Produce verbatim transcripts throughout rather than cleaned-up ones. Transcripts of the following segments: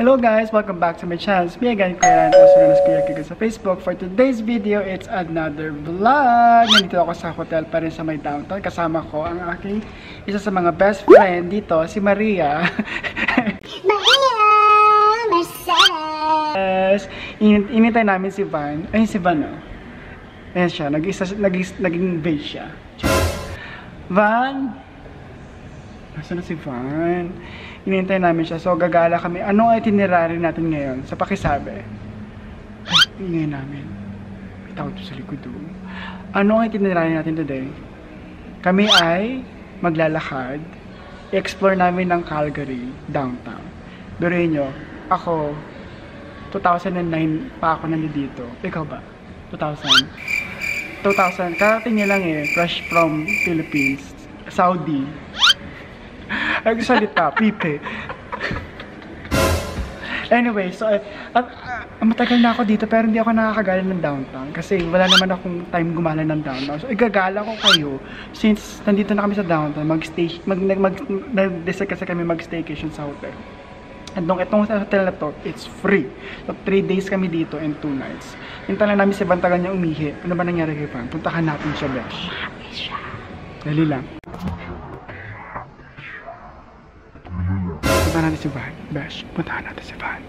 Hello guys! Welcome back to my channel. It's me again, Kuya Ryan, also known as Kuya Kiko sa Facebook. For today's video, it's another vlog. Nandito ako sa hotel pa rin sa may downtown. Kasama ko ang aking isa sa mga best friend dito, si Maria. Maria! Mercedes! In inintay namin si Van. Ayun si Van, oh. Ayan siya. Nag-isa, nag naging base siya. Van! Nasaan na si Van? Inintay namin siya. So, gagala kami. Anong itinerary natin ngayon? Sa pakisabi. Ay, ingay namin. May tao sa likod doon. Anong itinerary natin today? Kami ay maglalakad. I-explore namin ng Calgary, downtown. Durin nyo, ako, two thousand nine pa ako nandito. Ikaw ba? two thousand? two thousand. Karating niya lang eh. Fresh from Philippines. Saudi. Ay, salita, pipe. Anyway, so, uh, uh, uh, matagal na ako dito pero hindi ako nakakagala ng downtown kasi wala naman akong time gumala ng downtown. So, igagala ko kayo since nandito na kami sa downtown, mag-stay, mag, mag, mag, nag-decide kasi kami mag-staycation sa hotel. At nung itong hotel na to, it's free. So, three days kami dito and two nights. Hintalan namin si Bantagan niya umihi. Ano ba nangyari kay Van? Puntahan natin siya, Besh. Dali lang. Puntahan natin si Van. Besh, puntahan natin si Van.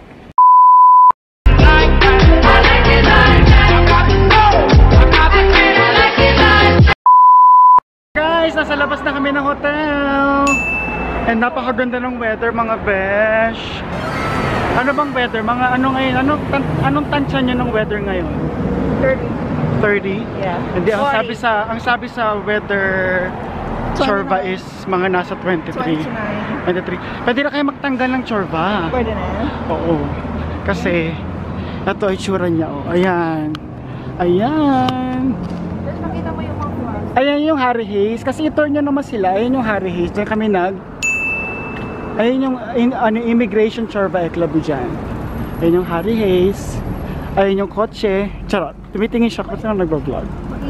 Guys, nasa labas na kami ng hotel. And napakaganda ng weather, mga Besh. Ano bang weather? Mga ano ngayon? Anong, tan anong tansya nyo ng weather ngayon? thirty. thirty? Yeah. Hindi, ang sabi sa, ang sabi sa weather chorba is mga nasa twenty-three. twenty-three. Pwede na kayo magtanggal ng chorba. Pwede na yan? Oo. Kasi, ito itsura niya. Oh. Ayan. Ayan. Tapos makita mo yung mga flags. Ayan yung Harry Hayes. Kasi ito nyo naman sila. Ayan yung Harry Hayes. Diyan kami nag... Ayan yung in, ano, immigration chorba eklabu dyan. Ayan yung Harry Hayes. Ayan yung kotse. Charot. Tumitingin siya kasi na nag-vlog.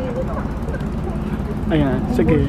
Ayan. Sige.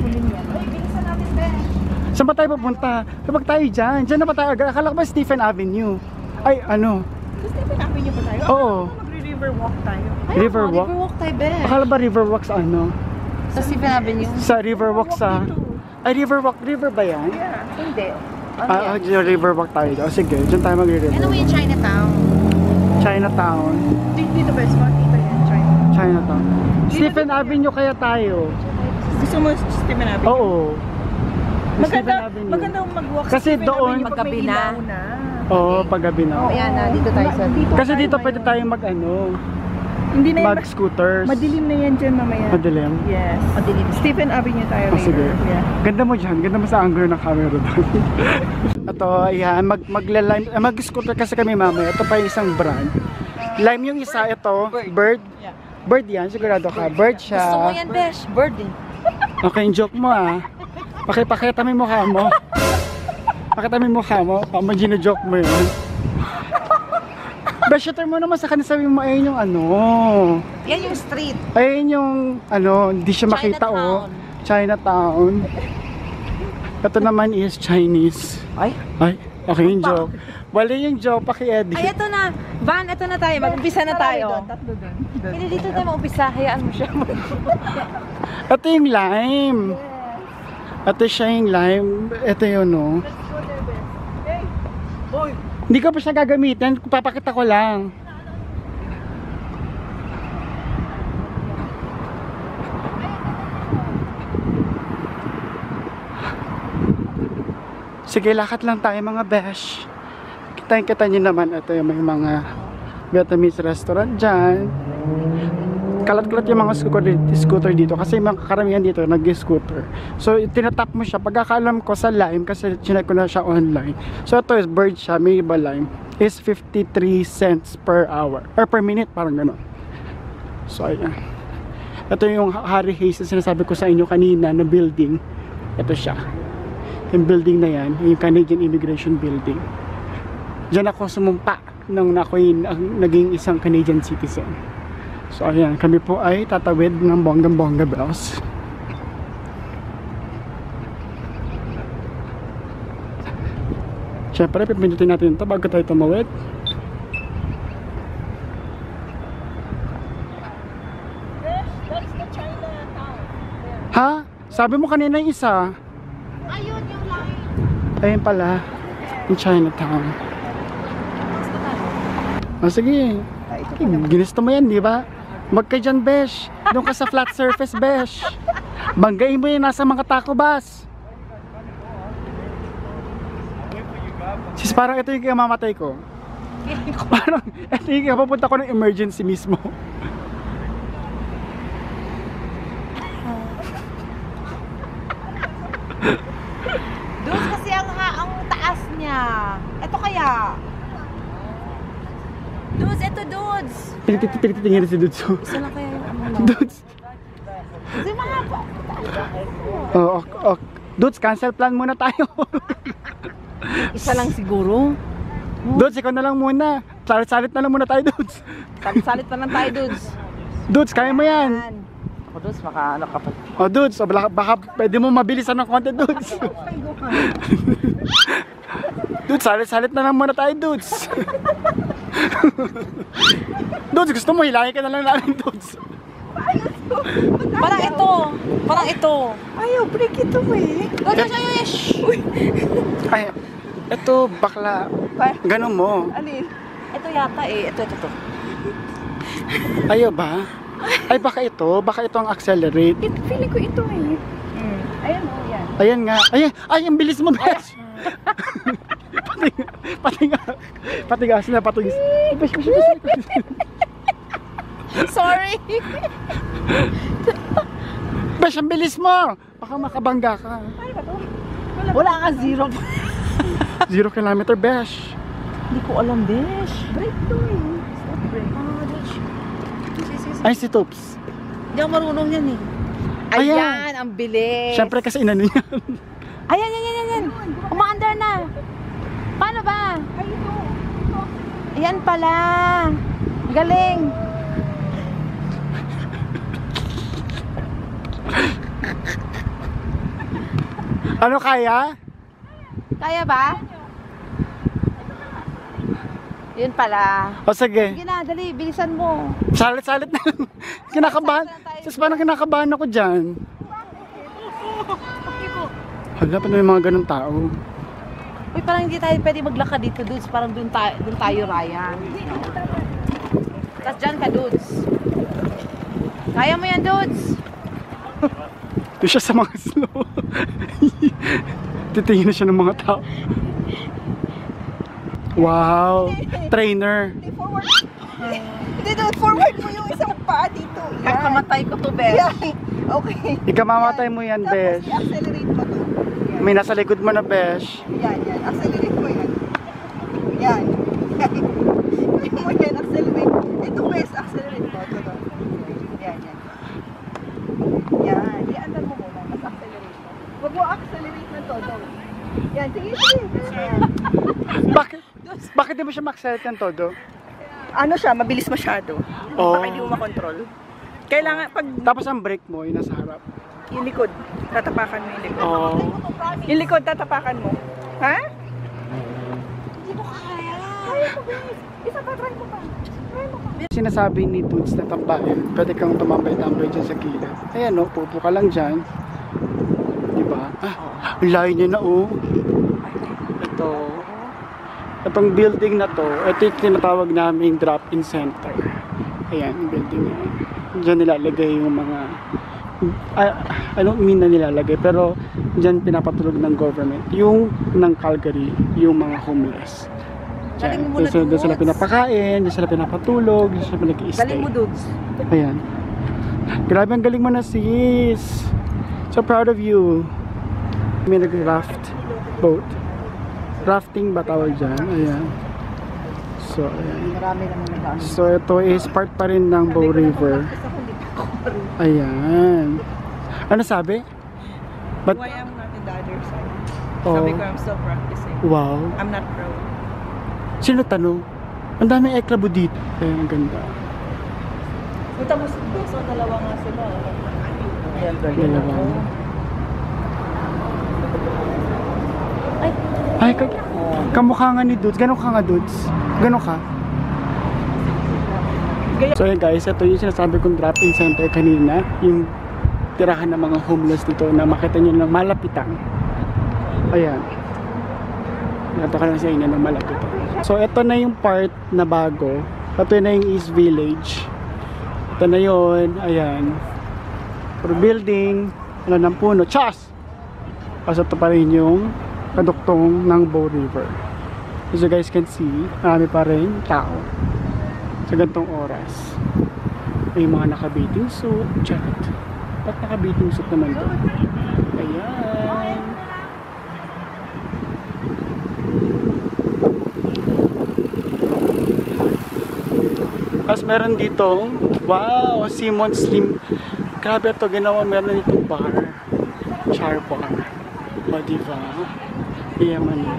Saan ba tayo pupunta? Kapag tayo dyan, dyan na ba tayo? Akala ko ba Stephen Avenue? Ay, ano? Stephen Avenue pa tayo? Oo. Magre-river walk tayo. River walk? River walk tayo, be. Akala ba river walk sa ano? Sa Stephen Avenue? Sa river walk sa... Ay, river walk. River ba yan? Yeah. Hindi. Ah, ah, river walk tayo daw. Sige, dyan tayo magre-river. Ano mo yung Chinatown? Chinatown. Dito ba? Spot dito yan, Chinatown. Chinatown. Stephen Avenue kaya tayo. Gusto mo Stephen Avenue? Oo. Maganda, maganda mag-walk sa Kasi Stephen doon, Avenue pag may ilaw na. Oo, paggabi na. Oh, ayan na, dito tayo sa dito. Kasi dito pwede tayong mag ano, Hindi na yan, mag-scooters. madilim na yan dyan mamaya. Madilim? Yes. Madilim. Stephen Avenue tayo Oh, sige. Yeah. Ganda mo dyan. Ganda mo sa angle ng camera doon. Ito, ayan. Mag, magla-lime. eh, Mag-scooter kasi kami mamaya. Ito pa yung isang brand. Lime yung isa. Ito. Bird. Bird yan. Sigurado ka. Bird siya. Gusto mo yan, Besh? Bird eh. Okay, yung joke mo ah. Pakipakita mo yung mukha mo. Pakita mo yung mukha mo. Pama gino-joke mo yun. Beshooter mo naman sa kanila, sabi mo, ayun yung ano. Yan yung street. Ayun yung, ano, hindi siya makita oh. Chinatown. Ito naman is Chinese. Ay? Ay, okay yung joke. Wala yung joke, paki-edit. Ay, ito na. Van, ito na tayo. Mag-umpisa na tayo. Tatlo doon. Hindi dito tayo mag-umpisa. Hayaan mo siya. Ito yung lime. Ito siya yung lime. Ito yun, no. Hey! Boy! Hindi ko pa siya gagamitin. Papakita ko lang. Sige, lakad lang tayo mga besh. Kita-kita nyo naman. Ito yung may mga Vietnamese restaurant dyan. Kalat-kalat yung mga scooter, scooter dito kasi mga karamihan dito nag-scooter. So tinatap mo siya. Pagkakaalam ko sa Lime kasi chinek ko na siya online. So ito is bird siya, may iba Lime is fifty-three cents per hour or per minute, parang gano'n. So ayan. Ito yung Harry Hayes na sinasabi ko sa inyo kanina na building. Ito siya. Yung building na yan, yung Canadian Immigration Building. Diyan ako sumumpa nung ako'y naging isang Canadian citizen. So ayan, kami po ay tatawid ng bonggang-bongga bells. Siyempre, pipindutin natin ito bago tayo tumawid. That's the Chinatown. Ha? Sabi mo kanina yung isa. Ayun yung line. Ayun pala. Yung Chinatown. O sige. Ginusto mo yan, di ba? Wag ka dyan, besh. Doon ka sa flat surface, besh. Banggain mo yun nasa mga taco bus. Sis, parang ito yung kamamatay ko. Parang ito yung kapapunta ko ng emergency mismo. Doon kasi ang, ha, ang taas niya. Ito kaya. Dudes, ito dudes. Pinititingin si Dudes. Isa lang kaya yung ano. Dudes. Kasi mga po. Oh, ok, ok. Dudes, cancel plan muna tayo. Isa lang siguro. Dudes, ikaw na lang muna. Salit-salit na lang muna tayo, Dudes. Salit na lang tayo dudes. Dudes, kaya mo yan. Ako dudes, maka ano ka pa. Oh, Dudes, oh, baka, baka pwede mo mabilisan ng konti, Dudes. Dudes, salit-salit na lang muna tayo, Dudes. Dudes, gusto mo hilangin ka na lang namin, Dudes. Parang ito. Parang ito. Ayaw, break ito eh. Dudes, ayaw, ayaw. Ay, eto, bakla. Ganun mo. Alin? Ito yata eh. Ito, ito, ito. Ayaw ba? Ay, baka ito. Baka ito ang accelerate. Ito, feeling ko ito eh. Mm. Ayan o, oh, yan. Ayan nga. Ayan. Ay, ang bilis mo, Bes. pati, pati nga. Pati nga sila, pati. Bes, bes, bes. Sorry. Bes, ang bilis mo. Baka makabangga ka. Wala ka zero. Zero kilometer, Besh. Hindi ko alam, Besh. Break to eh. Stop break. Ah, Besh. Sige, sige, sige. Ay, si Toops. Hindi ako marunong yan eh. Ayan. Ayan, ang bilis. Siyempre kasi inano niya. Ayan, yan, yan, yan, yan. Umaandar na. Paano ba? Ay, ito. Ayan pala. Galing. Ano kaya? Kaya ba? Yun pala. O sige. Sige na, dali, bilisan mo. Salit-salit na lang. Kinakabahan. Sus, parang kinakabahan ako dyan. Hala, pa na yung mga ganun tao. Uy, parang hindi tayo pwede maglakad dito, dudes. Parang dun, tayo, dun tayo, Ryan. Tapos dyan ka, dudes. Kaya mo yan, dudes. Doon siya sa mga slow. Titingin na siya ng mga tao. Wow! Trainer. Hindi, forward. Hindi, doon, forward mo yung isang paa dito. Yan. Kakamatay ko to, Bes. Yan. Okay. Ikamamatay mo yan, Besh. Tapos, i-accelerate mo to. Yan. May nasa likod mo na, Besh. Yan, yan. Accelerate mo yan. Yan. Yan mo yan, accelerate. Ito, Wes, accelerate mo. Ito, ito. Yan, yan. Yan. Iandar mo muna. Mas accelerate mo. Huwag mo accelerate na to. Don't. Yan, sige, sige. Yan. Bakit? Bakit di mo siya ma-accelerate ng todo? Ano siya, mabilis masyado. Oh. Baka hindi mo makontrol. Kailangan, pag Tapos ang brake mo, yung nasa harap. yung likod, tatapakan mo yung likod. Oh. Yung likod, tatapakan mo. Ha? Hindi mo kaya. Kaya mo, guys. Isa pa, try mo pa. Try mo pa. Sinasabi ni Toots na tambahin, pwede kang tumambay-tambay dyan sa gilid. Ayan o, pupo ka lang dyan. Diba? Ah, ang layo niya na oh. Ito. Itong building na to, ito yung tinatawag naming drop-in center. Ayan, yung building na yan. Diyan nilalagay yung mga, ah, I don't mean na nilalagay, pero diyan pinapatulog ng government. Yung ng Calgary, yung mga homeless. Galing mo Diyan, muna, diyan, diyan sila Dudes. pinapakain, diyan sila pinapatulog, diyan sila pinag-i-stay. Galing mo, dudes. Ayan. Grabe, ang galing mo na, sis. So proud of you. May nag-raft boat. Rafting ba tawag dyan? Ayan. So, ayan. Marami naman nag-ano. So, ito is part pa rin ng Bow River. Ayan. Ano sabi? But, Why I'm not in the other side? oh, Sabi ko, I'm still practicing. wow. I'm not pro. Sino tanong? Ang daming eklabo dito. Ayan, ang ganda. Punta mo sa dalawa nga sila. Ayan, Dalawa. Ay, kag Kamukha nga ni Dudes. Ganon ka nga, Dudes? Ganon ka? So yun guys, ito yung sinasabi kong drop-in center kanina. Yung tirahan ng mga homeless dito na makita nyo ng malapitan. Ayan. Ito ka lang sa inyo ng malapitan. So ito na yung part na bago. Ito na yung East Village. Ito na yun. Ayan. For building. Ano ng puno. Chas! Kasi ito pa rin yung kaduktong ng Bow River. As you guys can see, marami pa rin tao sa gantong oras. May mga naka-bathing suit. Chat. Ba't naka-bathing suit naman to? Ayan. Tapos meron dito, wow, Simon Slim. Grabe ito, ginawa meron dito bar. Char bar. O diba? Iyaman yun.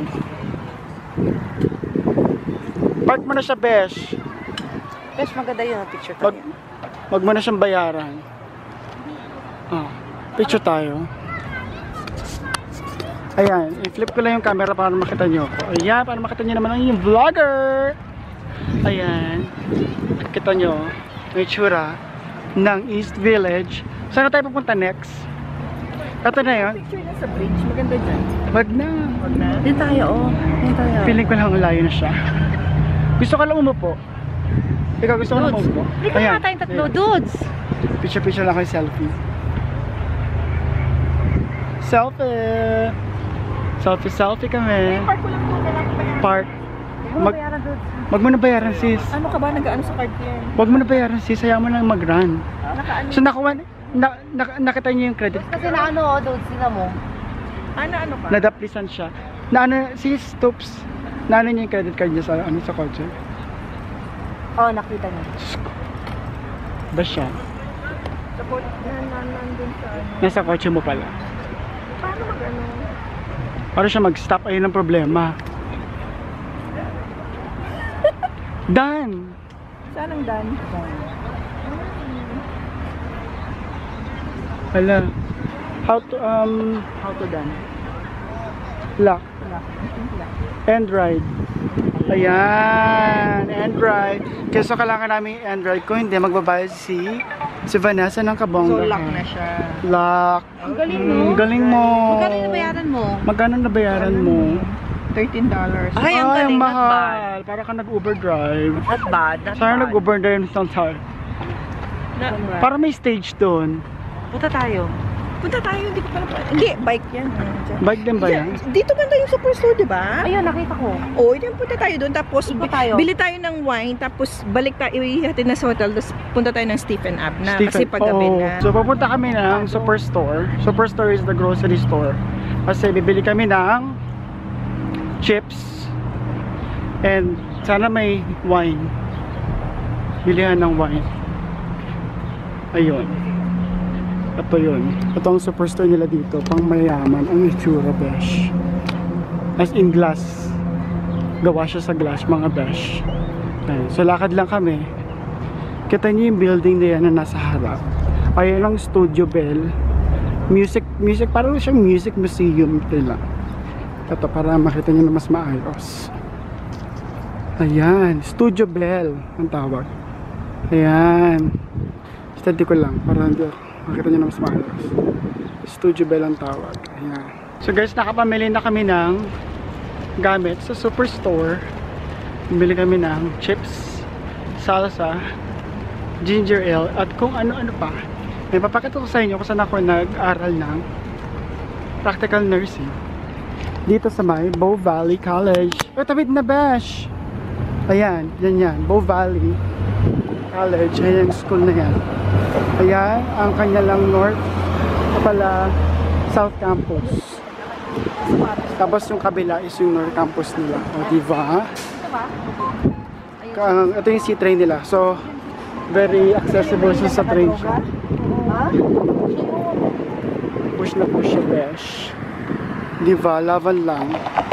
Park mo na siya, Besh. Besh, maganda yun ang picture Mag, tayo. wag mo na siyang bayaran. Oh, picture tayo. Ayan, i-flip ko lang yung camera para makita nyo ako. Ayan, para makita nyo naman yung vlogger. Ayan. Kita nyo, may tsura ng East Village. Saan na tayo pupunta next? Ito na yun. Picture na sa bridge. Maganda dyan. Wag na. Wag na. Dito tayo, oh. Dito tayo. Feeling ko lang layo na siya. Gusto ka lang umupo. Ikaw gusto ko lang Dudes. umupo. Hindi ka nga tayong tatlo, dudes. Picture-picture lang kayo, selfie. Selfie! Selfie, selfie kami. Park ko lang po. Kailangan pa yan. Park. Mag Mag, bayaran, dudes. wag mo na bayaran, sis. Ano ka ba? Nag-ano sa card yan? Wag mo na bayaran, sis. Hayaan mo lang mag-run. Naka-ano? So, nakuha, na, na, nakita niyo yung credit. Kasi na ano, oh, dudes, sila mo. Ano-ano pa? Nadaplisan siya. Na ano, sis, stoops. Na ano niya yung credit card niya sa, ano, sa kotse. Oh, nakita niyo. Ba siya? Support na nandun sa ano. Nasa kotse mo pala. Paano mag-ano? Para siya mag-stop, ayun ang problema. Done! Saan ang dan? Hala. How to, um, How to dan? lock. End ride. Ayan, end ride. Kaya so kailangan namin end ride. Kung hindi, magbabayad si si Vanessa ng kabongga. So, lock na siya. Lock. Ang galing, Mm, no? galing mo. Magkano yung bayaran mo? Magkano na bayaran mo? thirteen dollars. Ay, ang galing, ang not mahal. Para ka nag-Uber drive. Not bad, not Sana bad. nag-Uber drive ng tayo. Na- Para may stage doon. Punta tayo. Punta tayo, hindi ko pala pa. Hindi, bike yan. Bike din ba yan? Dito banda yung superstore, di ba? Ayun, nakita ko. Oo, oh, punta tayo doon. Tapos, Ikot bi- tayo. bili tayo ng wine. Tapos, balik tayo, ihatid na sa hotel. Tapos, punta tayo ng Stephen Ab na. Kasi Stephen, paggabi oo. na. So, pupunta kami ng Superstore. Superstore is the grocery store. Kasi bibili kami ng chips. And sana may wine. Bilihan ng wine. Ayun. Ito yun. Ito ang superstore nila dito. Pang mayaman. Ang itsura, besh. As in glass. Gawa siya sa glass, mga besh. Ayun. So, lakad lang kami. Kita niyo yung building na yan na nasa harap. Ayun ang Studio Bell. Music, music, parang siyang music museum nila. Ito, para makita niyo na mas maayos. Ayan, Studio Bell ang tawag. Ayan. Study ko lang para hindi makita niyo na mas maayos. Studio Bell ang tawag. Ayan. So guys, nakapamili na kami ng gamit sa Superstore. Bumili kami ng chips, salsa, ginger ale, at kung ano-ano pa. May papakita ko sa inyo kung saan ako nag-aral ng practical nursing. Dito sa may Bow Valley College. O, tawid na, besh! Ayan, yan yan. Bow Valley College. Ayan, school na yan. Ayan, ang kanya lang north pala South Campus. Tapos yung kabila is yung North Campus nila. O, diba? Ka- Ito yung C-train nila. So, very accessible siya sa train siya. Push na push siya, besh. Diba? Laban lang.